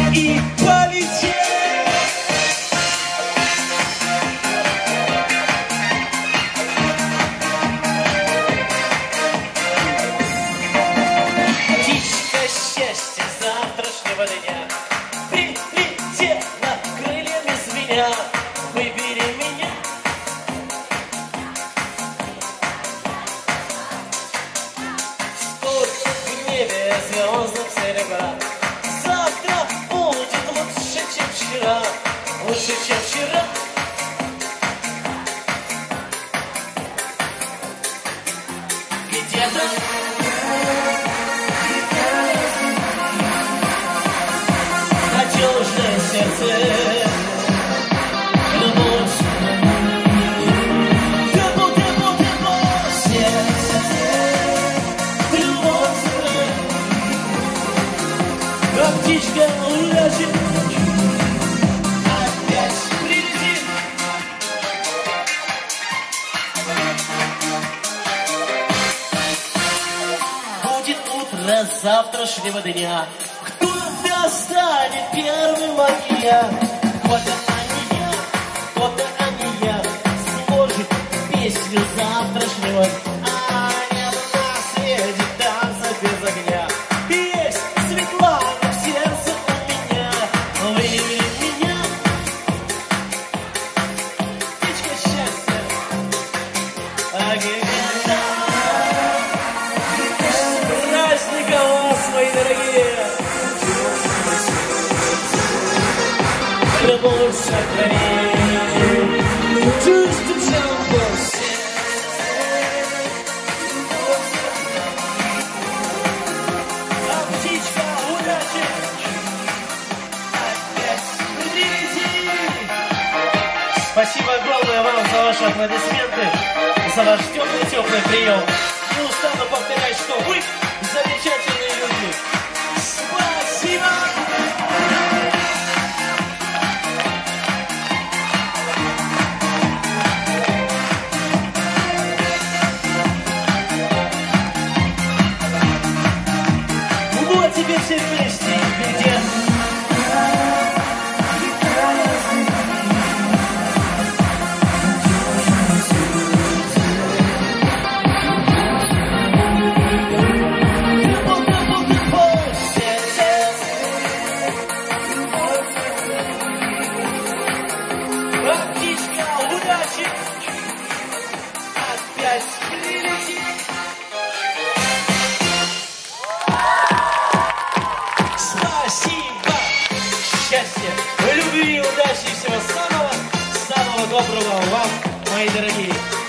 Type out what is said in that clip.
и полетели. Птичка счастья завтрашнего дня прилетела крыльями звеня. Выбери меня. Сколько в небе звездных серебра. Завтра будет лучше, чем вчера. Лучше, чем вчера. Где-то надежное сердце. Любовь. Тепло, тепло, тепло. Сердце. Любовь. Как птичка уляжет. Опять прилетит. Будет утро завтрашнего дня. Кто-то станет первым, а не я. Вот-то, а не я, вот-то, а не я. Сложит песню завтрашнего. А нет на свете танца без огня. Есть Светлана в сердце у меня. Выбери меня. Птичка счастья. С праздником вас, мои дорогие! Любовь сохрани. Чувство джамбо. А птичка удачи опять прилетит. Спасибо огромное вам за ваши аплодисменты, за ваш теплый прием. Не устану повторять, что вы замечательные люди. Спасибо! Вот теперь все вместе, где? Птичка удачи опять прилетит. Спасибо! Счастья, любви, удачи и всего самого доброго вам, мои дорогие.